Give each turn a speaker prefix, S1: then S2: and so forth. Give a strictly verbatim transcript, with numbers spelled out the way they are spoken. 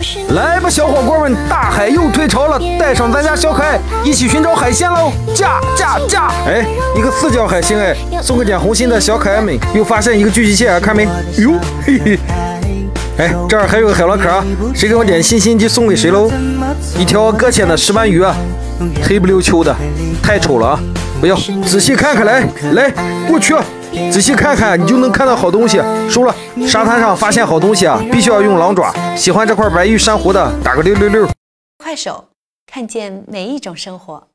S1: 来吧，小伙伴们，大海又退潮了，带上咱家小可爱，一起寻找海鲜喽！驾驾驾！哎，一个四角海星哎，送个点红心的小可爱们，又发现一个巨蟹蟹，看没？哟，嘿嘿。哎，这儿还有个海螺壳，谁给我点心心就送给谁喽？一条搁浅的石斑鱼啊，黑不溜秋的，太丑了啊！不要，仔细看看来来，我去！仔细看看，你就能看到好东西。收了，沙滩上发现好东西啊，必须要用狼爪。喜欢这块白玉珊瑚的，打个六六六。
S2: 快手，看见每一种生活。